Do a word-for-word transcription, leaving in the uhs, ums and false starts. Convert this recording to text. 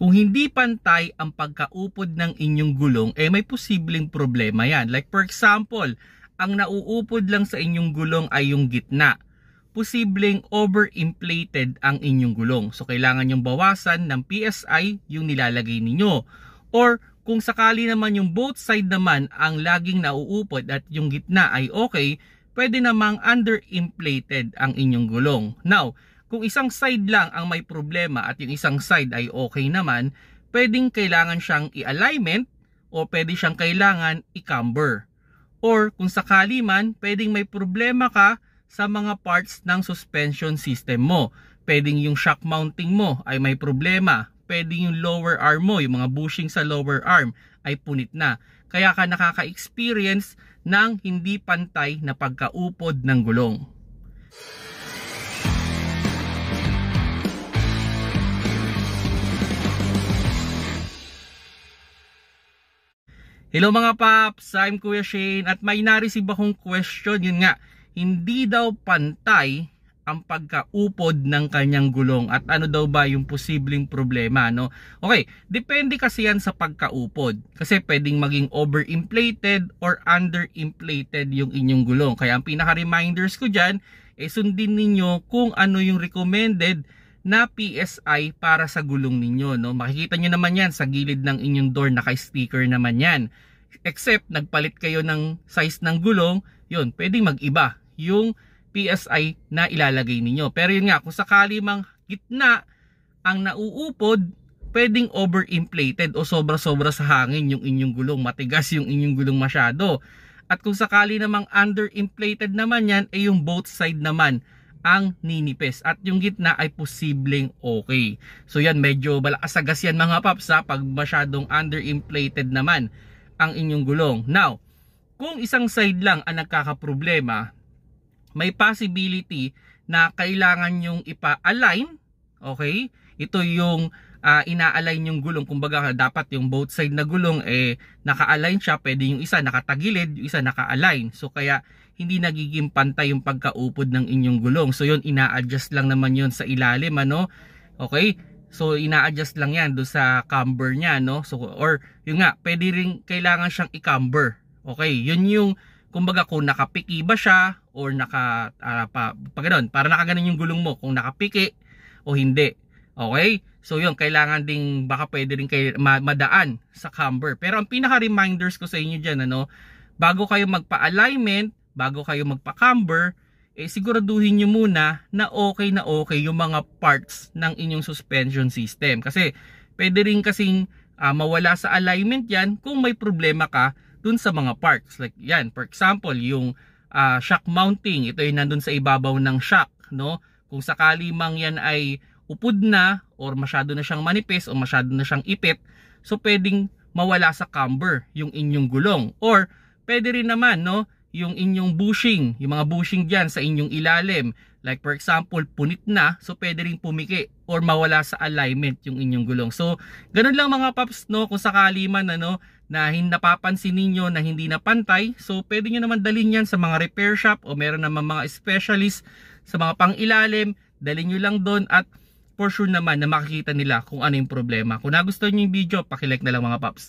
Kung hindi pantay ang pagkaupod ng inyong gulong, eh may posibleng problema yan. Like for example, ang nauupod lang sa inyong gulong ay yung gitna. Posibleng overinflated ang inyong gulong. So kailangan yung bawasan ng P S I yung nilalagay ninyo. Or kung sakali naman yung both side naman ang laging nauupod at yung gitna ay okay, pwede namang underinflated ang inyong gulong. Now, kung isang side lang ang may problema at yung isang side ay okay naman, pwedeng kailangan siyang i-alignment o pwede siyang kailangan i-camber. Or kung sakali man, pwedeng may problema ka sa mga parts ng suspension system mo. Pwedeng yung shock mounting mo ay may problema. Pwedeng yung lower arm mo, yung mga bushing sa lower arm ay punit na. Kaya ka nakaka-experience ng hindi pantay na pagkaupod ng gulong. Hello mga paps, I'm Kuya Shane at may na-receive akong question. Yun nga, hindi daw pantay ang pagkaupod ng kanyang gulong at ano daw ba yung posibleng problema, no? Okay, depende kasi yan sa pagkaupod. Kasi pwedeng maging overinflated or underinflated yung inyong gulong. Kaya ang pinaka-reminders ko dyan, eh sundin ninyo kung ano yung recommended na P S I para sa gulong ninyo, no? Makikita nyo naman yan sa gilid ng inyong door, naka-sticker naman yan. Except nagpalit kayo ng size ng gulong, yun, pwedeng mag-iba yung P S I na ilalagay ninyo. Pero yun nga, kung sakali mang gitna ang nauupod, pwedeng overinflated o sobra-sobra sa hangin yung inyong gulong, matigas yung inyong gulong masyado. At kung sakali namang underinflated naman yan, eh yung both side naman ang ninipis at yung gitna ay posibleng okay. So yan, medyo balakasagas yan mga paps ha, pag masyadong underinflated naman ang inyong gulong. Now, kung isang side lang ang nagkakaproblema, may possibility na kailangan yung ipa-align, okay? Ito yung uh, ina-align yung gulong, kumbaga dapat yung both side na gulong eh naka-align siya, pwede yung isa nakatagilid, yung isa naka-align. So kaya hindi nagiging pantay yung pagkaupod ng inyong gulong. So yun, ina-adjust lang naman yun sa ilalim, ano? Okay? So ina-adjust lang yan do sa camber niya, no? So or yun nga, pwede rin kailangan siyang i-camber. Okay? Yun yung kumbaga kung nakapiki ba siya or naka uh, pa, pa ganun, para nakaganon yung gulong mo kung nakapiki o hindi. Okay? So yun, kailangan ding baka pwede rin kayo madaan sa camber. Pero ang pinaka-reminders ko sa inyo diyan, ano, bago kayo magpa-alignment, bago kayo magpa-camber, eh siguraduhin nyo muna na okay na okay yung mga parts ng inyong suspension system. Kasi pwede rin kasing uh, mawala sa alignment yan kung may problema ka dun sa mga parts. Like yan, for example, yung uh, shock mounting, ito yung nandun sa ibabaw ng shock, no? Kung sakali mang yan ay upod na or masyado na siyang manipis o masyado na siyang ipit, so pwedeng mawala sa camber yung inyong gulong. Or pwede rin naman, no, yung inyong bushing, yung mga bushing dyan sa inyong ilalim, like for example punit na, so pwede rin pumiki or mawala sa alignment yung inyong gulong. So ganun lang mga paps, no, kung sakali man ano na hindi napapansin ninyo na hindi na pantay, so pwede nyo naman dalhin yan sa mga repair shop o meron naman mga specialist sa mga pang ilalim, dalhin nyo lang doon at for sure naman na makikita nila kung ano yung problema. Kung nagustuhan nyo yung video, pakilike na lang mga paps.